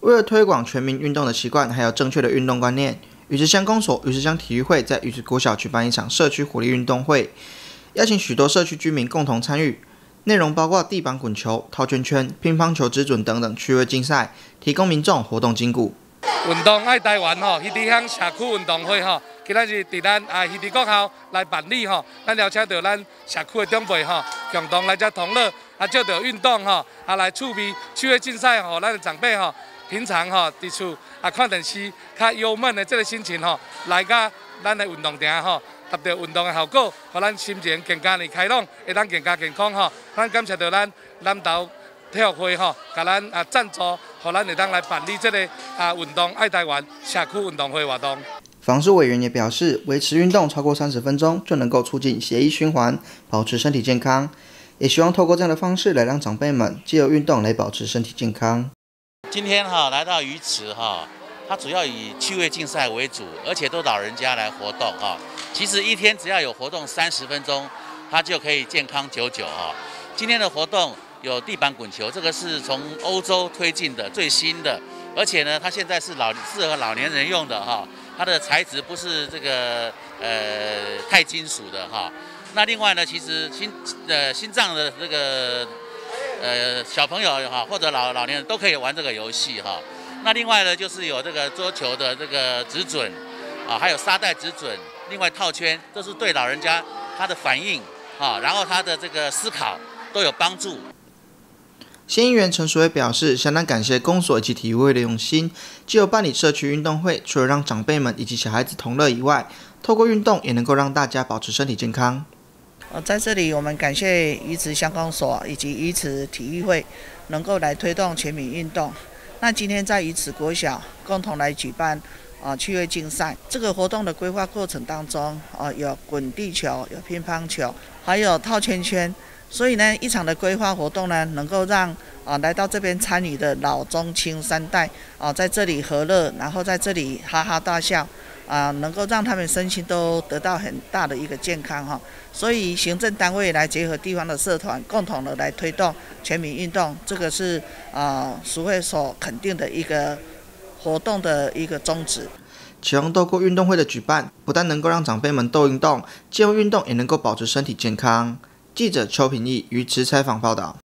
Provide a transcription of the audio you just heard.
为了推广全民运动的习惯，还有正确的运动观念，鱼池乡公所、鱼池乡体育会在鱼池国小举办一场社区活力运动会，邀请许多社区居民共同参与。内容包括地板滚球、套圈圈、乒乓球指准等等趣味竞赛，提供民众活动筋骨。 运动爱台湾吼，鱼池乡社区运动会吼，今仔日伫咱鱼池国校来办理吼，咱邀请到咱社区的长辈吼，共同来遮同乐，做着运动吼，来趣味竞赛吼，咱的长辈吼，平常吼伫厝看电视较忧闷的这个心情吼，来甲咱的运动场吼。达到运动的效果，互咱心情更加的开朗，会当更加健康吼。咱感谢到咱南投体育会吼，甲咱赞助，互咱会当来办理这个运动爱台湾社区运动会活动。 防治委员也表示，维持运动超过30分钟，就能够促进血液循环，保持身体健康。也希望透过这样的方式来让长辈们藉由运动来保持身体健康。 今天来到鱼池它主要以趣味竞赛为主，而且都老人家来活动其实一天只要有活动30分钟，它就可以健康久久今天的活动有地板滚球，这个是从欧洲推进的最新的，而且呢，它现在是适合老年人用的它的材质不是这个钛金属的那另外呢，其实心脏的这个小朋友或者老年人都可以玩这个游戏那另外呢，就是有这个桌球的这个指准还有沙袋指准，另外套圈，这是对老人家他的反应然后他的这个思考都有帮助。 县议员陈淑慧表示，相当感谢公所以及体育会的用心，藉由办理社区运动会，除了让长辈们以及小孩子同乐以外，透过运动也能够让大家保持身体健康。 在这里，我们感谢鱼池乡公所以及鱼池体育会能够来推动全民运动。那今天在鱼池国小共同来举办趣味竞赛，这个活动的规划过程当中有滚地球、有乒乓球，还有套圈圈。所以呢，一场的规划活动呢，能够让来到这边参与的老中青三代在这里和乐，然后在这里哈哈大笑能够让他们身心都得到很大的一个健康所以行政单位来结合地方的社团，共同的来推动全民运动，这个是署会所肯定的一个活动的一个宗旨。 期望透过运动会的举办，不但能够让长辈们都运动，借由运动也能够保持身体健康。记者邱平义鱼池采访报道。